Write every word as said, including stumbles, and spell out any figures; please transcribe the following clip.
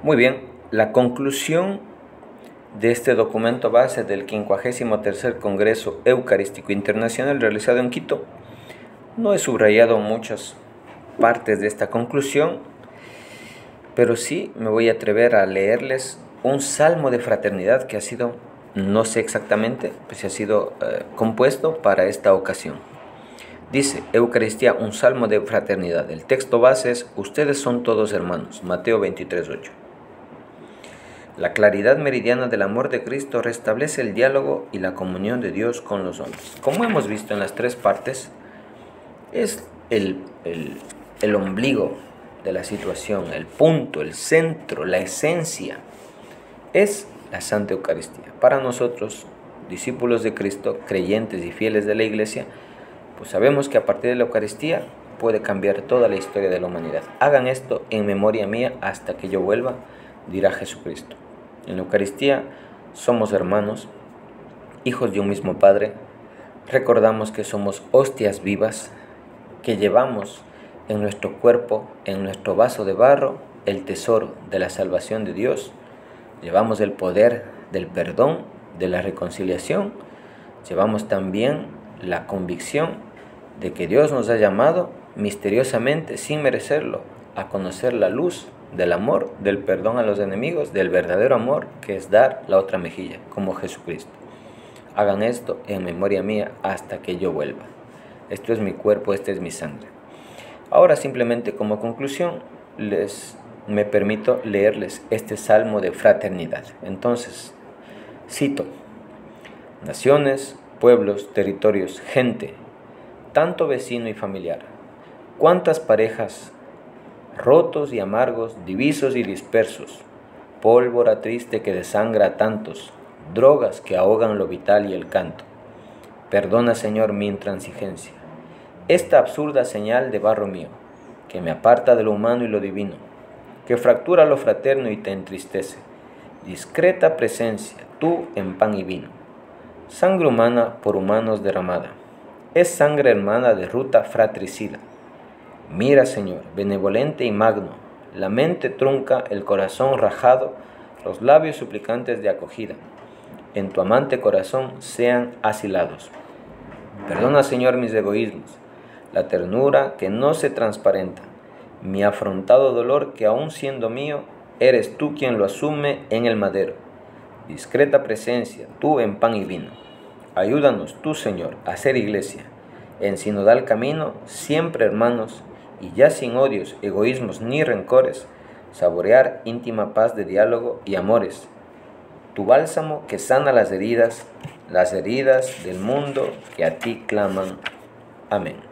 Muy bien, la conclusión de este documento base del quincuagésimo tercer Congreso Eucarístico Internacional realizado en Quito. No he subrayado muchas partes de esta conclusión, pero sí me voy a atrever a leerles un salmo de fraternidad que ha sido, no sé exactamente, pues ha sido eh, compuesto para esta ocasión. Dice, Eucaristía, un salmo de fraternidad. El texto base es, ustedes son todos hermanos, Mateo veintitrés, ocho. La claridad meridiana del amor de Cristo restablece el diálogo y la comunión de Dios con los hombres. Como hemos visto en las tres partes, es el, el, el ombligo de la situación, el punto, el centro, la esencia, es la Santa Eucaristía. Para nosotros, discípulos de Cristo, creyentes y fieles de la Iglesia, pues sabemos que a partir de la Eucaristía puede cambiar toda la historia de la humanidad. Hagan esto en memoria mía hasta que yo vuelva, dirá Jesucristo. En la Eucaristía somos hermanos, hijos de un mismo Padre. Recordamos que somos hostias vivas, que llevamos en nuestro cuerpo, en nuestro vaso de barro, el tesoro de la salvación de Dios. Llevamos el poder del perdón, de la reconciliación. Llevamos también la convicción de que Dios nos ha llamado misteriosamente, sin merecerlo, a conocer la luz del amor, del perdón a los enemigos, del verdadero amor, que es dar la otra mejilla, como Jesucristo. Hagan esto en memoria mía hasta que yo vuelva. Esto es mi cuerpo, esta es mi sangre. Ahora simplemente como conclusión, les me permito leerles este salmo de fraternidad. Entonces, cito, naciones, pueblos, territorios, gente, tanto vecino y familiar, cuántas parejas, rotos y amargos, divisos y dispersos, pólvora triste que desangra a tantos, drogas que ahogan lo vital y el canto. Perdona, Señor, mi intransigencia, esta absurda señal de barro mío, que me aparta de lo humano y lo divino, que fractura lo fraterno y te entristece. Discreta presencia, tú en pan y vino, sangre humana por humanos derramada, es sangre hermana de ruta fratricida. Mira, Señor, benevolente y magno, la mente trunca, el corazón rajado, los labios suplicantes de acogida, en tu amante corazón sean asilados. Perdona, Señor, mis egoísmos, la ternura que no se transparenta, mi afrontado dolor que aún siendo mío, eres tú quien lo asume en el madero. Discreta presencia, tú en pan y vino. Ayúdanos tú, Señor, a ser iglesia, en sinodal camino, siempre hermanos, y ya sin odios, egoísmos ni rencores, saborear íntima paz de diálogo y amores. Tu bálsamo que sana las heridas, las heridas del mundo que a ti claman. Amén.